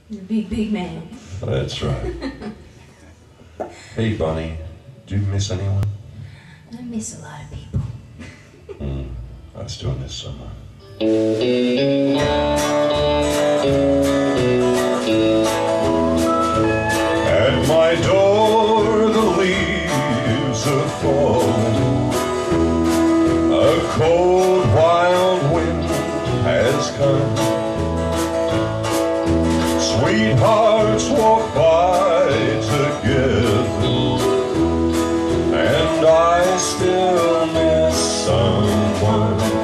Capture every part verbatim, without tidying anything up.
He's a big, big man. That's right. Hey, Bunny, do you miss anyone? I miss a lot of people. Mm, I still miss someone. At my door the leaves have fallen. A cold wild wind has come. Sweethearts walk by together, and I still miss someone.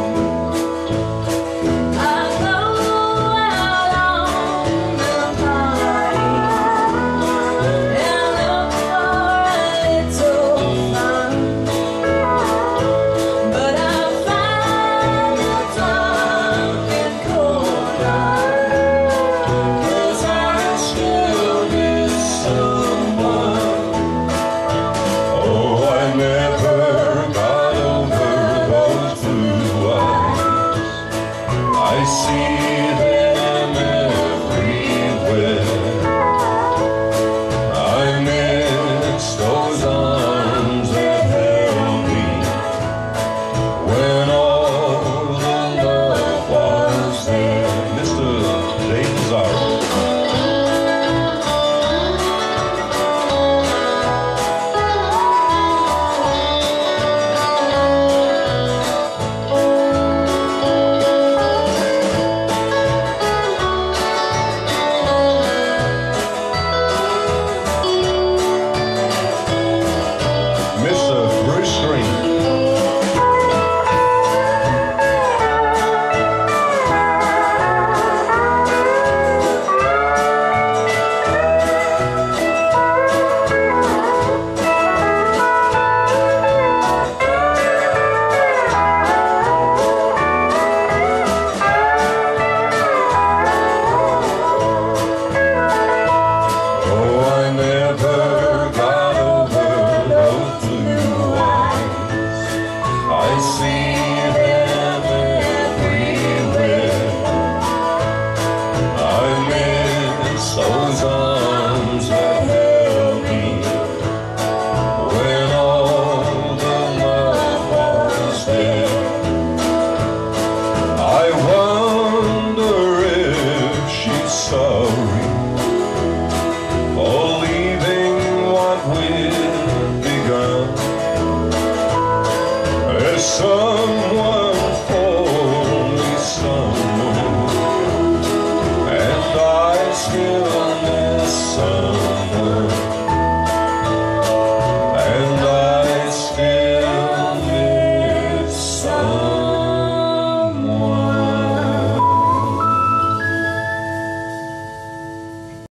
I see them everywhere. I miss those arms that held me when all the love was there. Mister Dave Pizarro. I see them everywhere. I miss those arms that held me when all the love was there. I wonder if she's sorry for leaving what we've begun. There's someone for me, someone, and I still